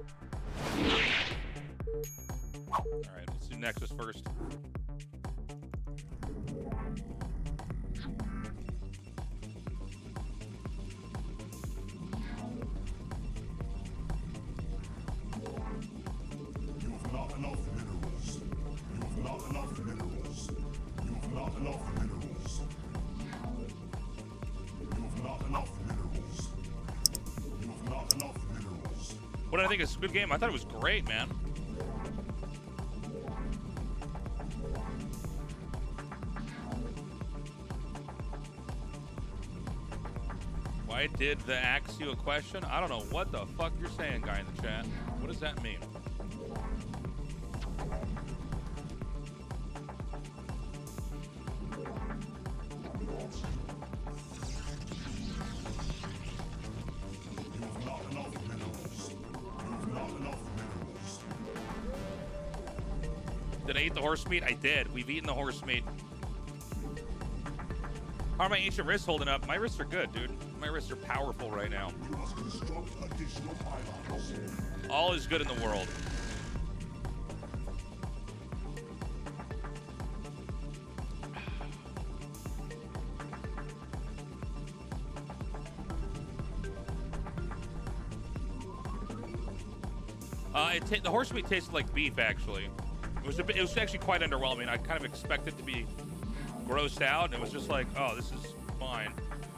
Alright, let's do Nexus first. What did I think of Squid Game? I thought it was great, man. Why did the axe you a question? I don't know what the fuck you're saying, guy in the chat. What does that mean? Did I eat the horse meat? I did. We've eaten the horse meat. How are my ancient wrists holding up? My wrists are good, dude. My wrists are powerful right now. All is good in the world. The horse meat tasted like beef, actually. It was actually quite underwhelming. I kind of expected to be grossed out, and it was just like, oh, this is fine.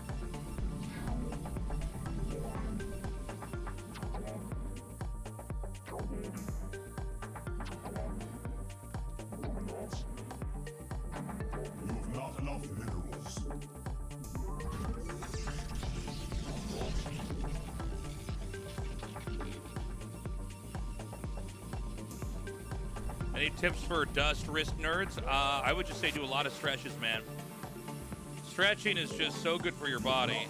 Any tips for dust wrist nerds? I would just say do a lot of stretches, man. Stretching is just so good for your body.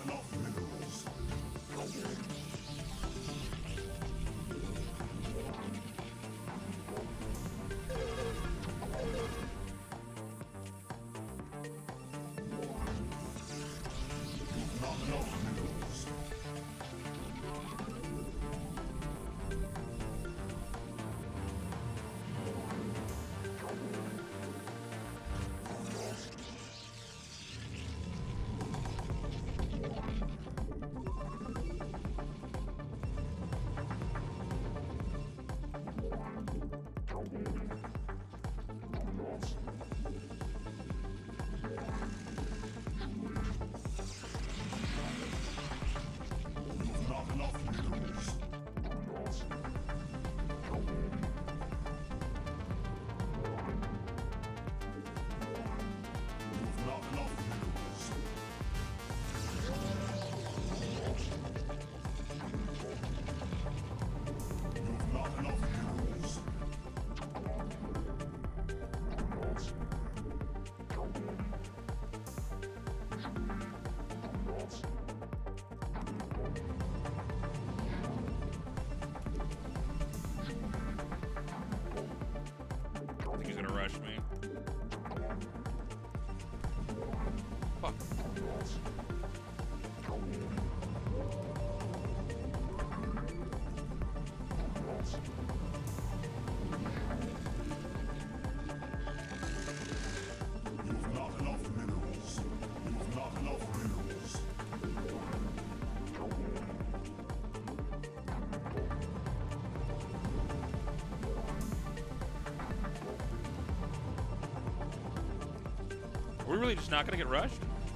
We're really just not going to get rushed?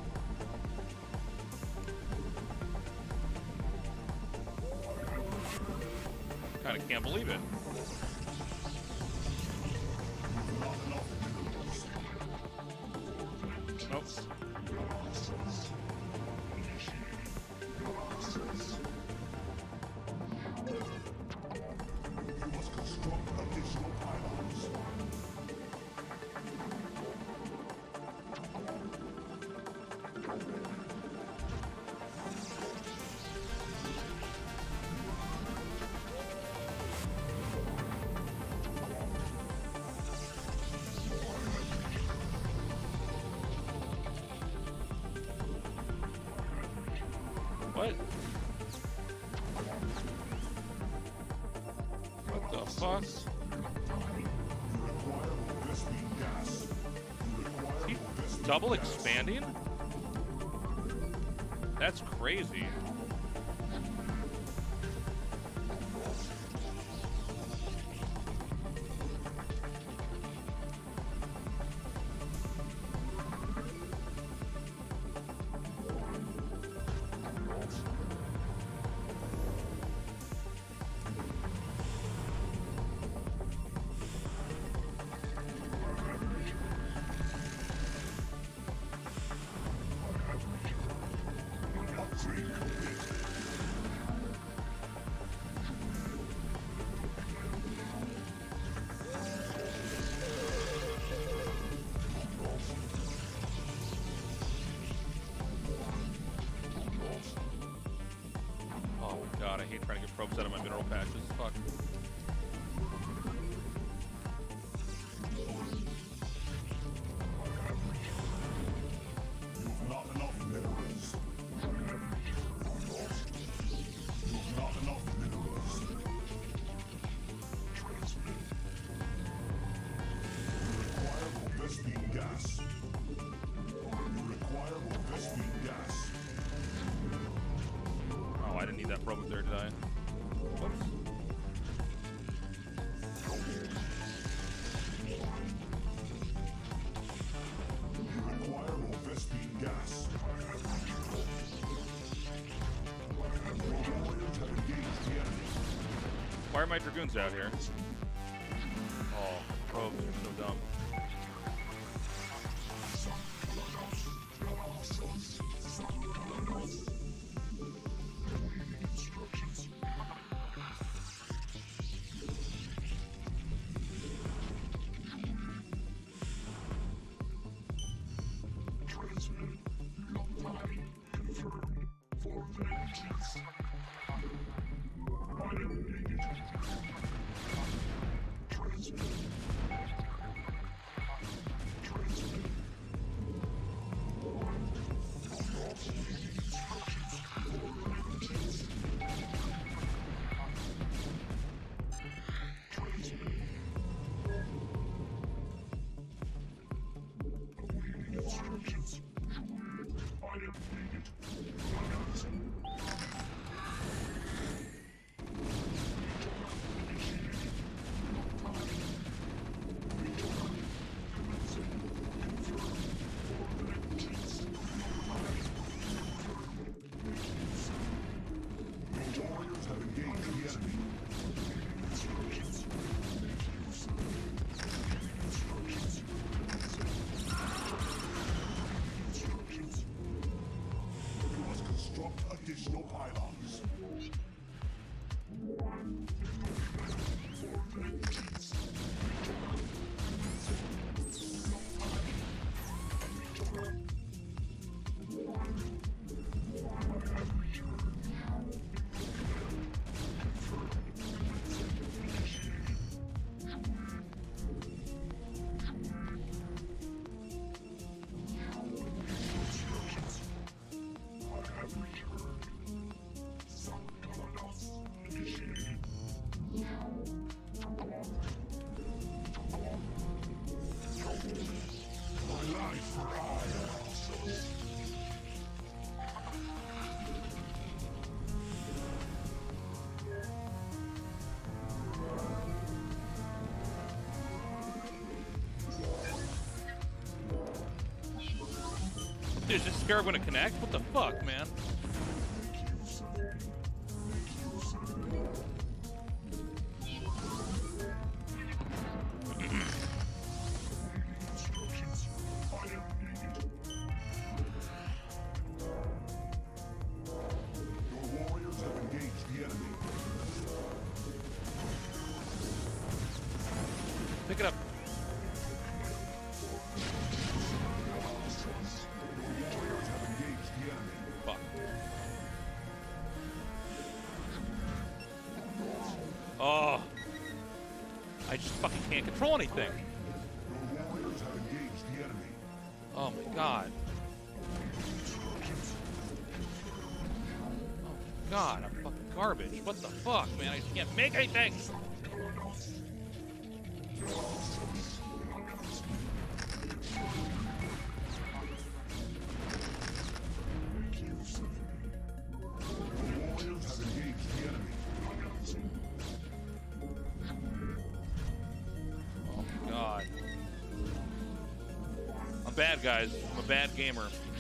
Kind of can't believe it. Nope. The fuck? Is he double expanding? That's crazy. God, I hate trying to get probes out of my mineral patches. Fuck. Oh, I didn't need that probe up there, did I? Whoops. Why are my dragoons out here? Oh, probes are so dumb. Additional pylons. Dude, is this scarab gonna connect? What the fuck, man? Pick it up. Fuck. Oh. I just fucking can't control anything. Oh my god. Oh my god, I'm fucking garbage. What the fuck, man? I just can't make anything. Bad guys. I'm a bad gamer.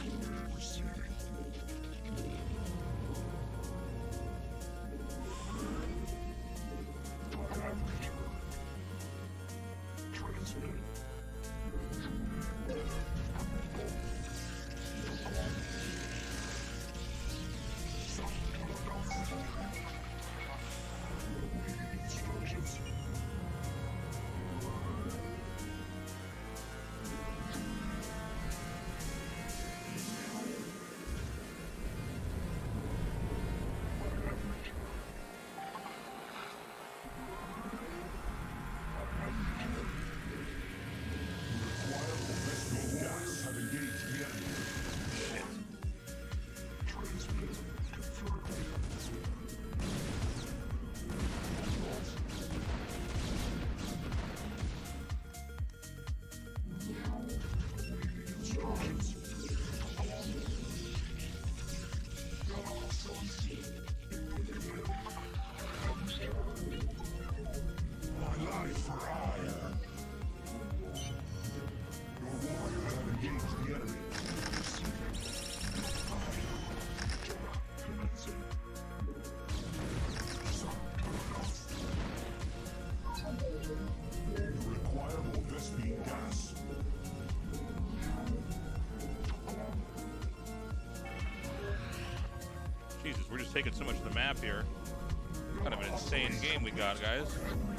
Jesus, we're just taking so much of the map here. Kind of an insane game we got, guys.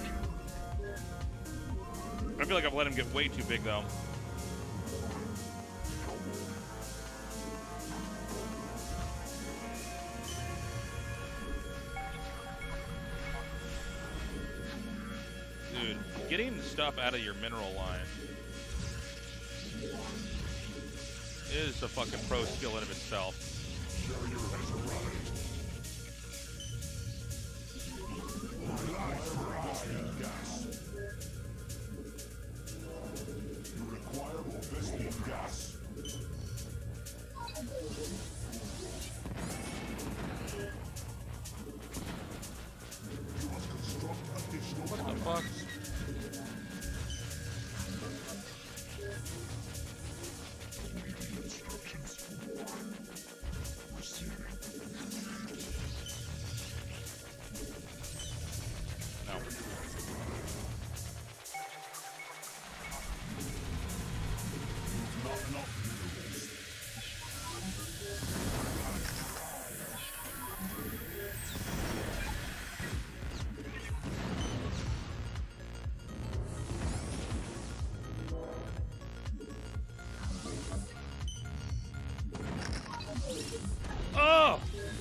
I feel like I've let him get way too big, though. Dude, getting stuff out of your mineral line is a fucking pro skill in of itself. What the fuck? Oh!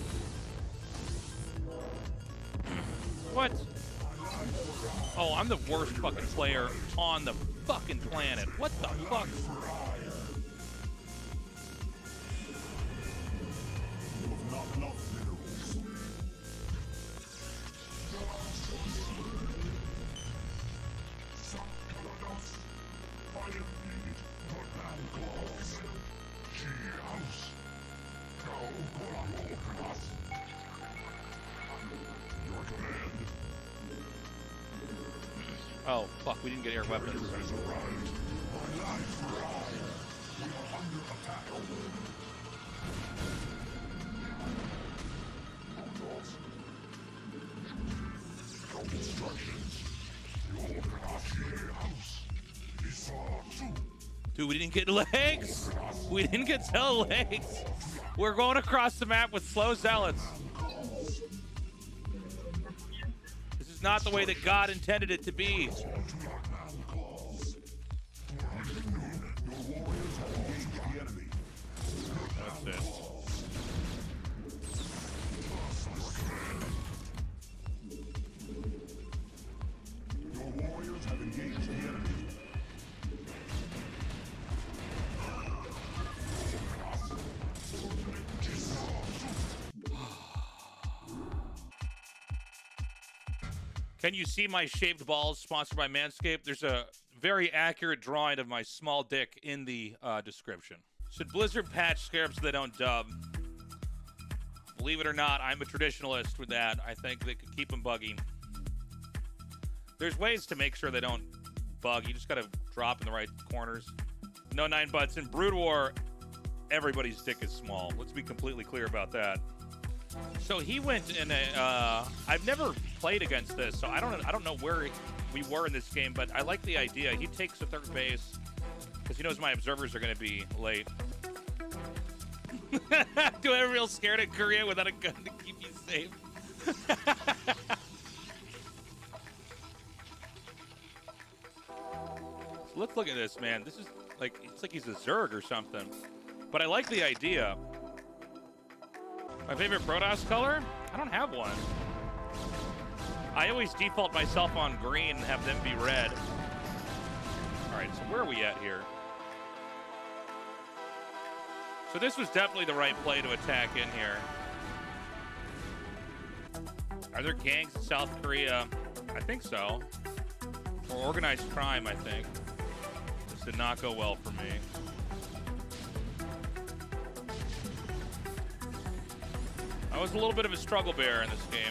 What? Oh, I'm the worst fucking player on the fucking planet. What the fuck? Oh, fuck, we didn't get air weapons. Dude, we didn't get legs! We didn't get tail legs! We're going across the map with slow zealots. This is not the way that God intended it to be. That's it. Your warriors have engaged the enemy. Can you see my shaved balls sponsored by Manscaped? There's a very accurate drawing of my small dick in the description. Should Blizzard patch Scarab so they don't dub? Believe it or not, I'm a traditionalist with that. I think they could keep them buggy. There's ways to make sure they don't bug. You just gotta drop in the right corners. No 9 butts. In Brood War, everybody's dick is small. Let's be completely clear about that. So he went in a. I've never played against this, so I don't know where we were in this game, but I like the idea. He takes the third base because he knows my observers are going to be late. Do I real scared of Korea without a gun to keep you safe? So let's look at this, man. This is like, it's like he's a Zerg or something. But I like the idea. My favorite Protoss color? I don't have one. I always default myself on green and have them be red. All right, so where are we at here? So this was definitely the right play to attack in here. Are there gangs in South Korea? I think so. Or organized crime, I think. This did not go well for me. I was a little bit of a struggle bear in this game.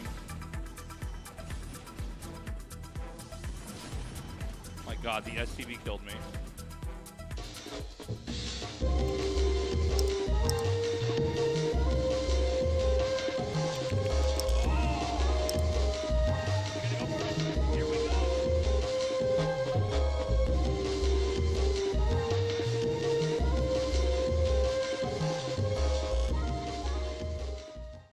My God, the SCV killed me.